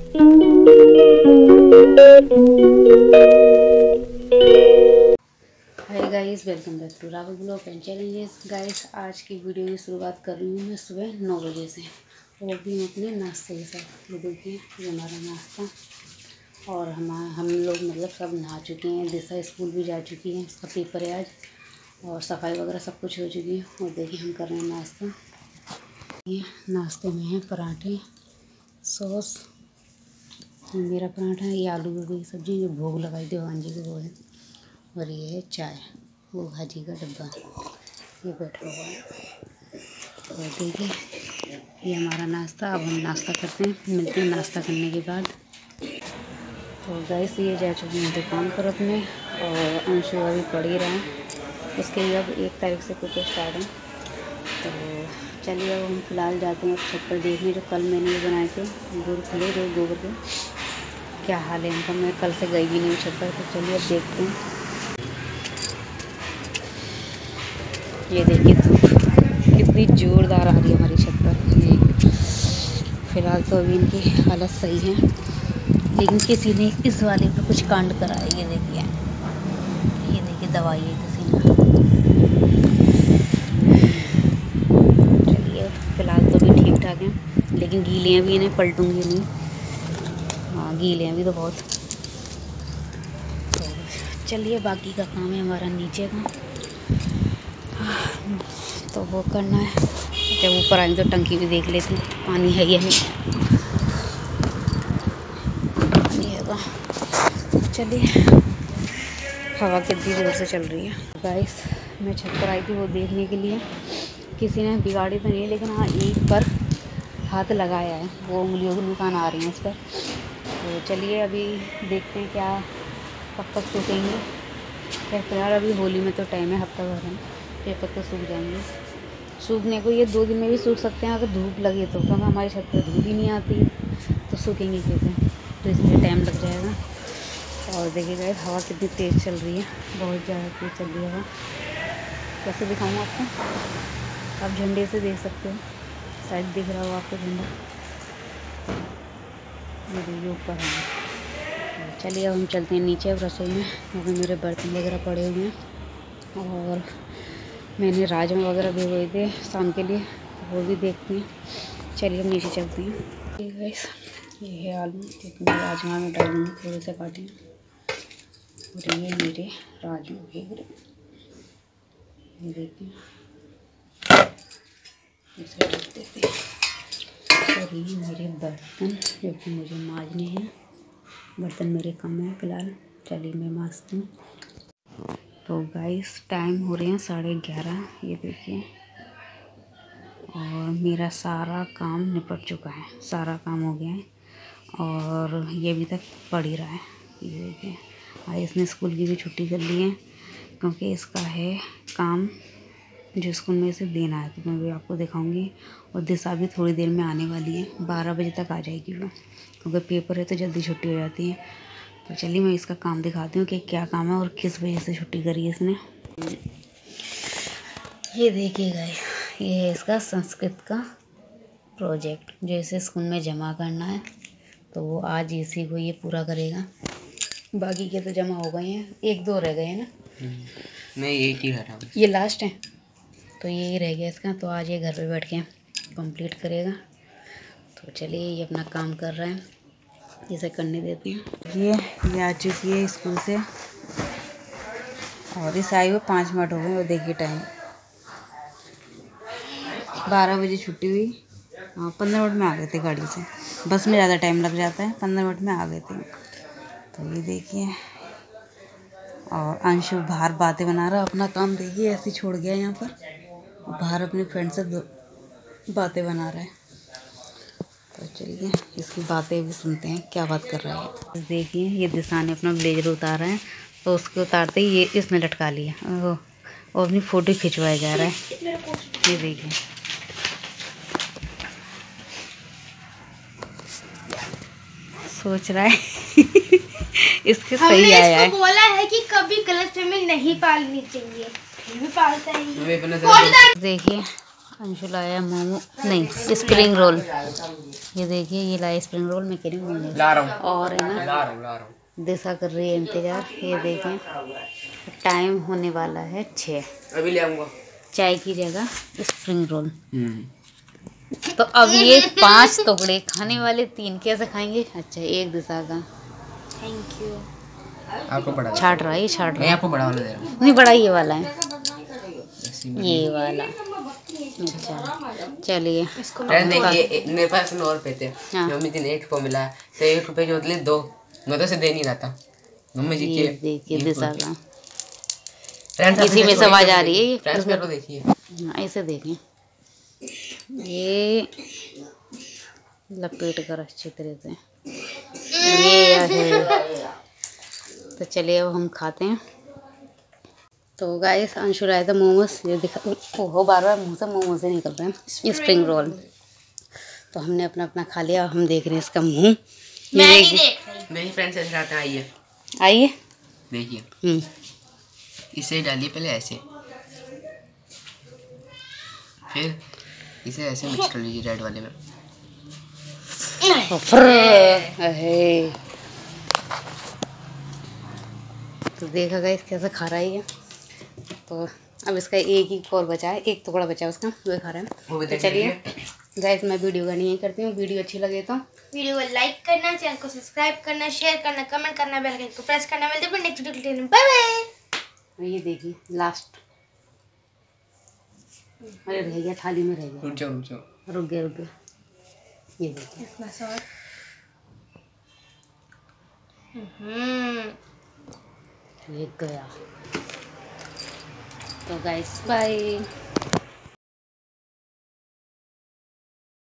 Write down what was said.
Hi guys, welcome back to Rahul blog and challenges. Guys, आज की video की शुरुआत कर रही हूँ मैं सुबह 9 बजे से, वो भी अपने नाश्ते के साथ। ये देखिए, ये हमारा नाश्ता। और हम लोग मतलब सब नहा चुके हैं। दिशा स्कूल भी जा चुकी है, उसका पेपर है आज, और सफाई वगैरह सब कुछ हो चुकी है। और देखिए, हम कर रहे हैं नाश्ता। ये नाश्ते में है पराठे, सॉस, मेरा पराठा है, ये आलू गोभी की सब्ज़ी जो भोग लगाई देवान जी को वो है, और ये है चाय, वो भाजी का डब्बा ये बैठा हुआ है। और देखिए, ये हमारा नाश्ता। अब हम नाश्ता करते हैं, मिलते हैं नाश्ता करने के बाद। तो गैस ये जा चुके हैं दुकान पर अपने, और अंशु अभी पढ़ ही रहा है, उसके लिए अब 1 तारीख से कुछ स्टार्ट है। तो चलिए, अब हम फिलहाल जाते हैं छत पर देखने, जो कल मैंने ये बनाए थे गुड़ खुले जो गोबर के, क्या हाल है इनका। मैं कल से गई भी नहीं छत पर, तो चलिए अब देखते हैं। ये देखिए धूप कितनी ज़ोरदार आ रही है हमारी छत पर। फ़िलहाल तो अभी इनकी हालत सही है, लेकिन किसी ने इस वाले पर कुछ कांड करा है। ये देखिए दवाई है किसी ने। चलिए, फ़िलहाल तो भी ठीक ठाक हैं, लेकिन गीले हैं भी, इन्हें पलटूँगी नहीं। हाँ, गीले हैं भी तो बहुत। तो चलिए, बाकी का काम है हमारा नीचे का, तो वो करना है। जब ऊपर आएंगे तो टंकी भी देख लेते हैं, पानी है या नहीं है। पानी है। चलिए, हवा कितनी जोर से चल रही है। गाइस, मैं छत पर आई थी वो देखने के लिए, किसी ने बिगाड़ी तो नहीं, लेकिन हाँ एक पर हाथ लगाया है, वो उंगलियों के निशान आ रही हैं इस पर। तो चलिए, अभी देखते हैं क्या कब तक सूखेंगे। फिलहाल अभी होली में तो टाइम है, हफ्ता भर है, पेपर तो सूख जाएंगे। सूखने को ये 2 दिन में भी सूख सकते हैं अगर धूप लगे तो, क्योंकि हमारी छत पर धूप ही नहीं आती है, तो सूखेंगे कैसे, तो इसलिए टाइम लग जाएगा। और देखिएगा हवा कितनी तेज़ चल रही है, बहुत ज़्यादा तेज़ चल रही है हवा। कैसे दिखाऊँ आपको, आप झंडे से देख सकते हो, शायद दिख रहा हो आपको झंडा, ये देखिए ऊपर है। चलिए, अब हम चलते हैं नीचे अब रसोई में, क्योंकि मेरे बर्तन वगैरह पड़े हुए हैं, और मैंने राजमा वगैरह भिगोए थे शाम के लिए, वो भी देखते हैं। चलिए, हम नीचे चलते हैं। गाइस, ये है आलू, क्योंकि मैं राजमा में डालूँगी, थोड़े से काटें। और ये मेरे राजमा भीग रहे, देखिए इसे रख देते हैं। और ये मेरे बर्तन जो कि मुझे मांजने हैं, बर्तन मेरे कम हैं फिलहाल। चलिए, मैं मांजती हूँ। तो गाइस, टाइम हो रहे हैं 11:30, ये देखिए, और मेरा सारा काम निपट चुका है, सारा काम हो गया है, और ये अभी तक पड़ ही रहा है। ये देखिए, आज इसने स्कूल की भी छुट्टी कर ली है, क्योंकि इसका है काम जो स्कूल में इसे देना है, तो मैं भी आपको दिखाऊंगी। और दिशा भी थोड़ी देर में आने वाली है, 12 बजे तक आ जाएगी वो, क्योंकि पेपर है तो जल्दी छुट्टी हो जाती है। तो चलिए, मैं इसका काम दिखाती हूँ कि क्या काम है और किस वजह से छुट्टी करी है इसने। ये देखिएगा, ये है इसका संस्कृत का प्रोजेक्ट, जो इसे स्कूल में जमा करना है, तो वो आज इसी को ये पूरा करेगा। बाकी के तो जमा हो गए हैं, 1-2 रह गए हैं ना। नहीं, एक ही रहा, ये लास्ट है, तो यही रह गया इसका, तो आज ये घर पे बैठ के कंप्लीट करेगा। तो चलिए, ये अपना काम कर रहा है, इसे करने देते हैं। ये आ चुकी है स्कूल से, और इस आई हुए 5 मिनट हो गए, और देखिए टाइम 12 बजे छुट्टी हुई। 15 मिनट में आ गए थे गाड़ी से, बस में ज़्यादा टाइम लग जाता है, 15 मिनट में आ गए थे। तो ये देखिए, और अंशु बाहर बातें बना रहा, अपना काम देखिए ऐसे छोड़ गया यहाँ पर, बाहर अपने फ्रेंड से बातें बना रहा है। तो चलिए, इसकी बातें भी सुनते हैं, क्या बात कर रहा है। देखिए, ये दिशा ने अपना ब्लेजर उतारा है, तो उसको उतारते ही ये इसने लटका लिया, और अपनी फ़ोटो खिंचवाया जा रहा है। ये देखिए, सोच रहा है इसके सही आया है। बोला है कि कभी गलतफहमी नहीं पालनी चाहिए, फिर भी पालता है। देखिए, अंशु लाया मोमो नहीं स्प्रिंग रोल। ये देखिए ये लाया स्प्रिंग रोल, मैं कह रही हूँ मोमो। ला रहा हूँ और है ना ला रहा हूँ। दिशा कर रही है इंतजार। ये देखें टाइम होने वाला है 6। अभी ले आऊँगा। चाय की जगह स्प्रिंग रोल। तो अब ये 5 टुकड़े खाने वाले 3 कैसे खाएंगे? अच्छा एक दिशा का। Thank you. आपको बड़ा छाट रहा है, ये छाट रहा मैं है। आपको बड़ा वाला दे रहा हूँ। नहीं बड़ा ये वाला है, हूँ। ये वाला। अच्छा चलिए देखिए मेरे पास और रुपए थे। हाँ। मम्मी दिन 1 को मिला तो 1 रुपए के बदले 2 मैं तो से दे नहीं रहा था। मम्मी जी ये के देखिए दिशा का फ्रेंड्स इसी में से आवाज आ रही है। फ्रेंड्स मेरे को देखिए। हाँ, ऐसे देखें ये लपेट कर अच्छी तरह से ये है। तो चलिए अब हम खाते हैं। तो गाइस अंशु लाया था मोमोज। ये दिखा ओहो बार बार मुँह से मोमोज से निकल रहे हैं। स्प्रिंग रोल तो हमने अपना अपना खा लिया। हम देख रहे हैं इसका मुँह। मेरी फ्रेंड्स ऐसे खाते हैं। आइए आइए देखिए इसे डालिए पहले ऐसे, फिर इसे ऐसे मिक्स कर लीजिए रेड वाले में। तो देखा गाइस कैसे खा रहा है ये। तो अब इसका एक ही और बचा है, एक टुकड़ा बचा है उसका, वो खा रहा है। तो चलिए गाइस मैं वीडियो का नहीं करती हूँ। वीडियो अच्छी लगे तो वीडियो को लाइक करना, चैनल को सब्सक्राइब करना, शेयर करना, कमेंट करना, बेल आइकन को प्रेस करना। मिलते हैं नेक्स्ट वीडियो में। Bye bye. ये देखिए लास्ट। अरे रह गया, थाली में रह गया। रुक जाओ रुक गया। ये देखिए इसमें सॉस। ये गया। तो गाइस बाय।